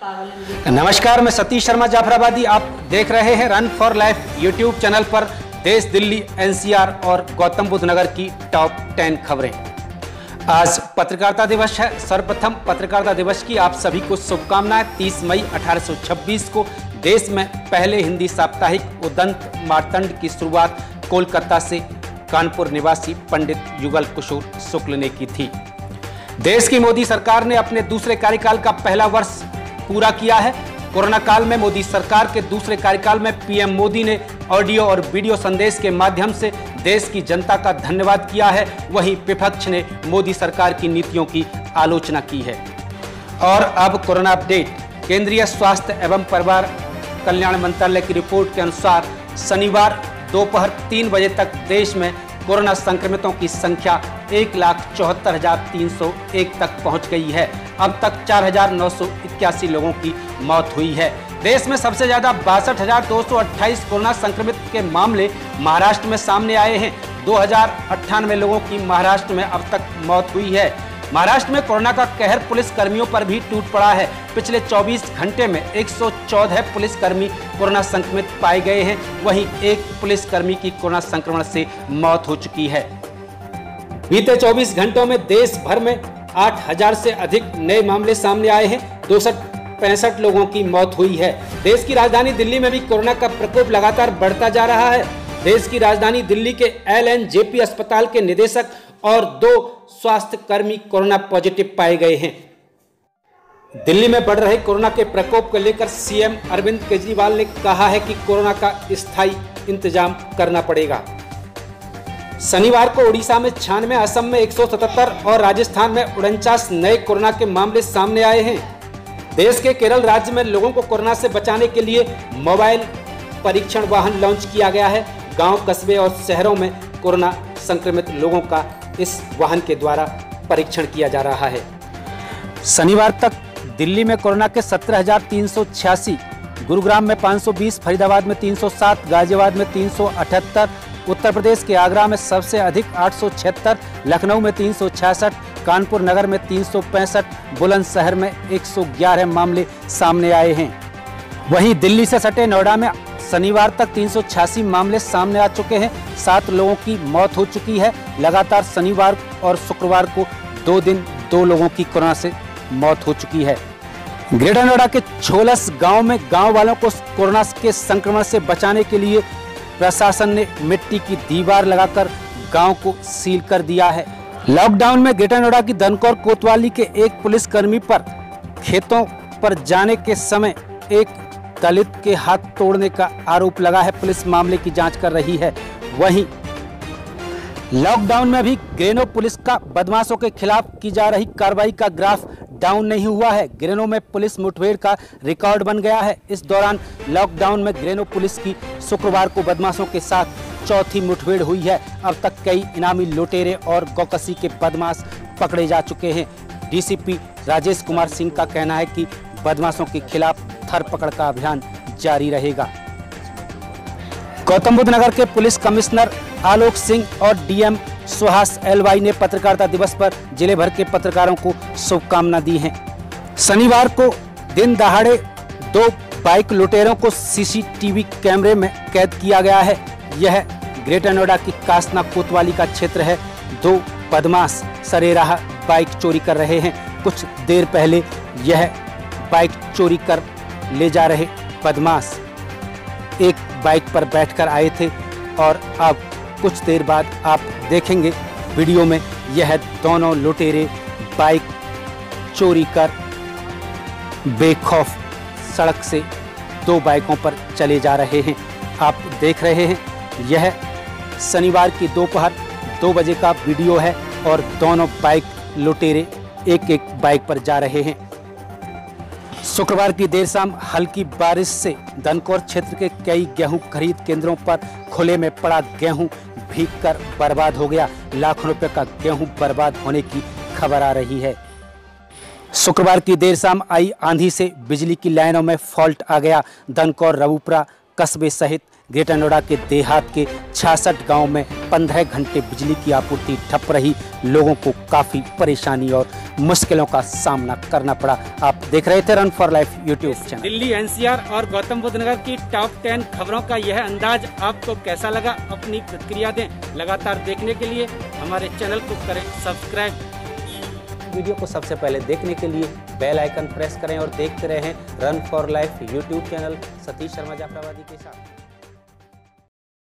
नमस्कार, मैं सतीश शर्मा जाफराबादी। आप देख रहे हैं Run for Life YouTube channel पर देश, दिल्ली, एनसीआर और गौतम बुद्ध नगर की टॉप 10 खबरें। आज पत्रकारिता दिवस है। सर्वप्रथम पत्रकारिता दिवस की आप सभी को शुभकामनाएं। 30 मई 1826 को देश में पहले हिंदी साप्ताहिक उदंत मार्तंड की शुरुआत कोलकाता से कानपुर निवासी पंडित युगल किशोर शुक्ल ने की थी। देश की मोदी सरकार ने अपने दूसरे कार्यकाल का पहला वर्ष पूरा किया है। कोरोना काल में मोदी सरकार के दूसरे कार्यकाल में पीएम मोदी ने ऑडियो और वीडियो संदेश के माध्यम से देश की जनता का धन्यवाद किया है। वहीं विपक्ष ने मोदी सरकार की नीतियों की आलोचना की है। और अब कोरोना अपडेट। केंद्रीय स्वास्थ्य एवं परिवार कल्याण मंत्रालय की रिपोर्ट के अनुसार शनिवार दोपहर 3 बजे तक देश में कोरोना संक्रमितों की संख्या 1,74,301 तक पहुंच गई है। अब तक 4,981 लोगों की मौत हुई है। देश में सबसे ज्यादा 62,228 कोरोना संक्रमित के मामले महाराष्ट्र में सामने आए हैं। 2,098 लोगों की महाराष्ट्र में अब तक मौत हुई है। महाराष्ट्र में कोरोना का कहर पुलिस कर्मियों पर भी टूट पड़ा है। पिछले 24 घंटे में 114 पुलिसकर्मी कोरोना संक्रमित पाए गए हैं। वहीं एक पुलिसकर्मी की कोरोना संक्रमण से मौत हो चुकी है। बीते 24 घंटों में देश भर में 8,000 से अधिक नए मामले सामने आए हैं। 265 लोगों की मौत हुई है। देश की राजधानी दिल्ली में भी कोरोना का प्रकोप लगातार बढ़ता जा रहा है। देश की राजधानी दिल्ली के LNJP अस्पताल के निदेशक और 2 स्वास्थ्य कर्मी कोरोना पॉजिटिव पाए गए हैं। दिल्ली में बढ़ रहे कोरोना के प्रकोप को लेकर सीएम अरविंद केजरीवाल ने कहा है कि कोरोना का स्थायी इंतजाम करना पड़ेगा। शनिवार को ओडिशा में 96, असम में 177 और राजस्थान में 49 नए कोरोना के मामले सामने आए हैं। देश के केरल राज्य में लोगों को कोरोना से बचाने के लिए मोबाइल परीक्षण वाहन लॉन्च किया गया है। गांव, कस्बे और शहरों में कोरोना संक्रमित लोगों का इस वाहन के द्वारा परीक्षण किया जा रहा है। शनिवार तक दिल्ली में कोरोना के 17,386, गुरुग्राम में 520, फरीदाबाद में 307, गाजियाबाद में 378, उत्तर प्रदेश के आगरा में सबसे अधिक 876, लखनऊ में 366, कानपुर नगर में 365, बुलंदशहर में 111 मामले सामने आए हैं। वहीं दिल्ली से सटे नोएडा में शनिवार तक 386 मामले सामने आ चुके हैं। 7 लोगों की मौत हो चुकी है। लगातार शनिवार और शुक्रवार को 2 दिन 2 लोगों की कोरोना से मौत हो चुकी है। ग्रेटर नोएडा के छोलस गांव में गांव वालों को कोरोना के संक्रमण से बचाने के लिए प्रशासन ने मिट्टी की दीवार लगाकर गांव को सील कर दिया है। लॉकडाउन में ग्रेटर नोएडा की धनकौर कोतवाली के एक पुलिसकर्मी पर खेतों पर जाने के समय एक दलित के हाथ तोड़ने का आरोप लगा है। पुलिस मामले की जांच कर रही है। वहीं लॉकडाउन में भी ग्रेनो पुलिस का बदमाशों के खिलाफ की जा रही कार्रवाई का ग्राफ डाउन नहीं हुआ है। ग्रेनो में पुलिस मुठभेड़ का रिकॉर्ड बन गया है। इस दौरान लॉकडाउन में ग्रेनो पुलिस की शुक्रवार को बदमाशों के साथ चौथी मुठभेड़ हुई है। अब तक कई इनामी लुटेरे और गौकसी के बदमाश पकड़े जा चुके हैं। डीसीपी राजेश कुमार सिंह का कहना है कि बदमाशों के खिलाफ धरपकड़ का अभियान जारी रहेगा। गौतम बुद्ध नगर के पुलिस कमिश्नर आलोक सिंह और डीएम सुहास LY ने पत्रकारिता दिवस पर जिले भर के पत्रकारों को शुभकामना दी है। शनिवार को दिन दहाड़े 2 बाइक लुटेरों को CCTV कैमरे में कैद किया गया है। यह ग्रेटर नोएडा की कासना कोतवाली का क्षेत्र है। 2 बदमाश सरेराह बाइक चोरी कर रहे हैं। कुछ देर पहले यह बाइक चोरी कर ले जा रहे बदमाश एक बाइक पर बैठकर आए थे और अब कुछ देर बाद आप देखेंगे वीडियो में यह दोनों लुटेरे बाइक चोरी कर बेखौफ सड़क से 2 बाइकों पर चले जा रहे हैं। आप देख रहे हैं यह शनिवार की दोपहर 2 बजे का वीडियो है और दोनों बाइक लुटेरे एक बाइक पर जा रहे हैं। शुक्रवार की देर शाम हल्की बारिश से धनकौर क्षेत्र के कई गेहूं खरीद केंद्रों पर खुले में पड़ा गेहूं भीगकर बर्बाद हो गया। लाखों रुपए का गेहूं बर्बाद होने की खबर आ रही है। शुक्रवार की देर शाम आई आंधी से बिजली की लाइनों में फॉल्ट आ गया। धनकौर, रबूपुरा कस्बे सहित ग्रेटर नोएडा के देहात के 66 गांव में 15 घंटे बिजली की आपूर्ति ठप रही। लोगों को काफ़ी परेशानी और मुश्किलों का सामना करना पड़ा। आप देख रहे थे Run for Life YouTube channel. Delhi NCR और गौतम बुद्ध नगर की टॉप 10 खबरों का यह अंदाज आपको कैसा लगा, अपनी प्रतिक्रिया दें। लगातार देखने के लिए हमारे चैनल को करें सब्सक्राइब। वीडियो को सबसे पहले देखने के लिए बेल आइकन प्रेस करें और देखते रहें Run for Life YouTube channel Satish Sharma Jafrabadi के साथ।